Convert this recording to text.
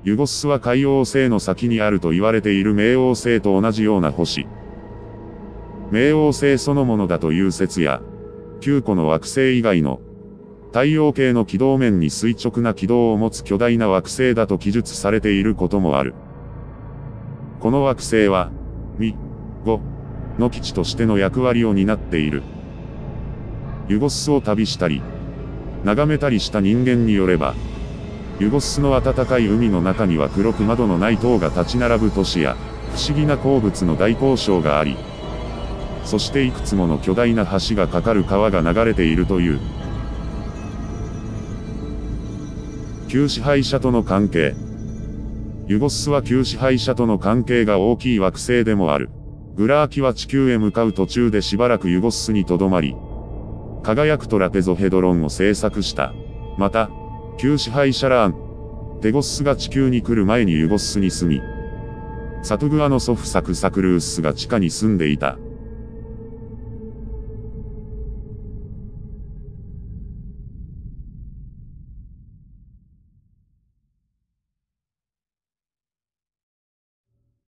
ユゴッスは海王星の先にあると言われている冥王星と同じような星。冥王星そのものだという説や、9個の惑星以外の太陽系の軌道面に垂直な軌道を持つ巨大な惑星だと記述されていることもある。この惑星は、ミ、ゴの基地としての役割を担っている。ユゴッスを旅したり、眺めたりした人間によれば、ユゴッスの暖かい海の中には黒く窓のない塔が立ち並ぶ都市や、不思議な鉱物の大鉱床があり、そしていくつもの巨大な橋が架かる川が流れているという。旧支配者との関係。ユゴッスは旧支配者との関係が大きい惑星でもある。グラーキは地球へ向かう途中でしばらくユゴッスにとどまり、輝くトラペゾヘドロンを製作した。また、旧支配者ラーン、テゴッスが地球に来る前にユゴッスに住み、サトゥグアの祖父サクサクルースが地下に住んでいた。